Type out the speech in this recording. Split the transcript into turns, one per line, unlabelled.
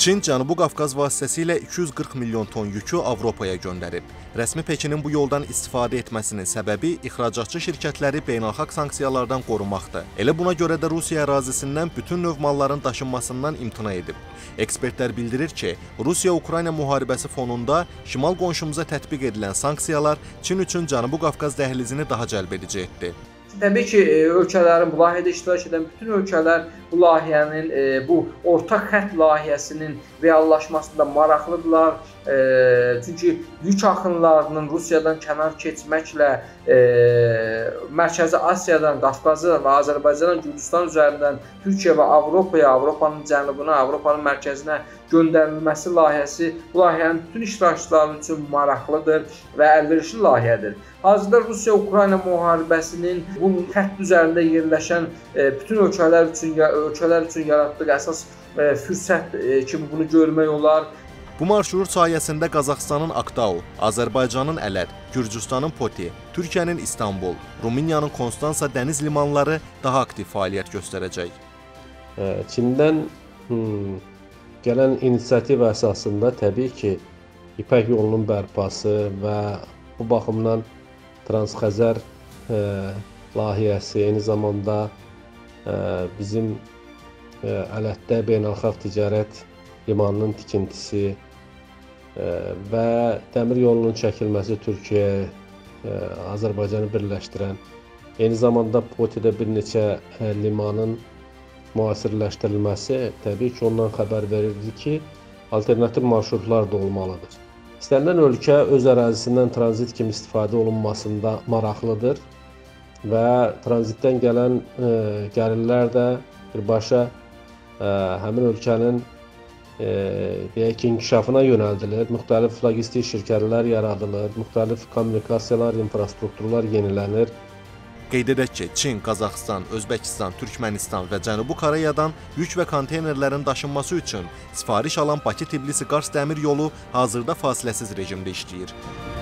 Çin Cənubi Qafqaz vasitəsilə 240 milyon ton yükü Avropaya göndərib. Rəsmi Pekinin bu yoldan istifadə etməsinin səbəbi ixracatçı şirkətləri beynəlxalq sanksiyalardan qorumaqdır. Elə buna görə də Rusiya ərazisindən bütün növ malların daşınmasından imtina edib. Ekspertlər bildirir ki, Rusiya-Ukrayna müharibəsi fonunda şimal qonşumuza tətbiq edilən sanksiyalar Çin üçün Cənubi Qafqaz dəhlizini daha cəlbedici etdi.
Təbii ki, ölkələrin bu layihədə iştirak edən bütün ölkələr bu layihənin, bu ortaq xətt layihəsinin reallaşmasında maraqlıdırlar. Çünki yük axınlarının Rusiyadan kənar keçməklə Mərkəzi Asiyadan, Qafqazı və Azərbaycandan, Gürcüstan üzərindən Türkiyə və Avropaya, Avropanın cənubuna, Avropanın mərkəzinə göndərilməsi layihəsi bu layihənin bütün iştirakçıları üçün maraqlıdır və əlverişli layihədir. Hazırda Rusiya-Ukrayna müharibəsinin bu xətt üzərində yerləşən bütün ölkələr üçün yaratdığı əsas fürsət kimi bunu görmək olar.
Bu marşrut sayəsində Qazaxıstanın Aktau, Azərbaycanın Ələt, Gürcüstanın Poti, Türkiyənin İstanbul, Rumıniyanın Konstansa dəniz limanları daha aktiv fəaliyyət göstərəcək.
Çindən gələn inisiativ əsasında təbii ki, İpək yolunun bərpası və bu baxımdan Transxəzər layihəsi, eyni zamanda bizim Ələtdə beynəlxalq ticarət limanının tikintisi və dəmir yolunun çəkilməsi Türkiyə, Azərbaycanı birləşdirən, eyni zamanda Potidə bir neçə limanın müasirləşdirilməsi təbii ki, ondan xəbər verirdi ki, alternativ marşrutlar da olmalıdır. İstənilən ölkə öz ərazisindən tranzit kimi istifadə olunmasında maraqlıdır və tranzitdən gələn gəlirlər də birbaşa həmin ölkənin deyək ki, inkişafına yönəldilir, müxtəlif logistik şirkətlər yaradılır, müxtəlif kommunikasiyalar, infrastrukturlar yenilənir.
Qeyd edək ki, Çin, Qazaxıstan, Özbəkistan, Türkmənistan və Cənubi Koreyadan yük və konteynerlərin daşınması üçün sifariş alan Bakı-Tbilisi-Qars dəmir yolu hazırda fasiləsiz rejimdə işləyir.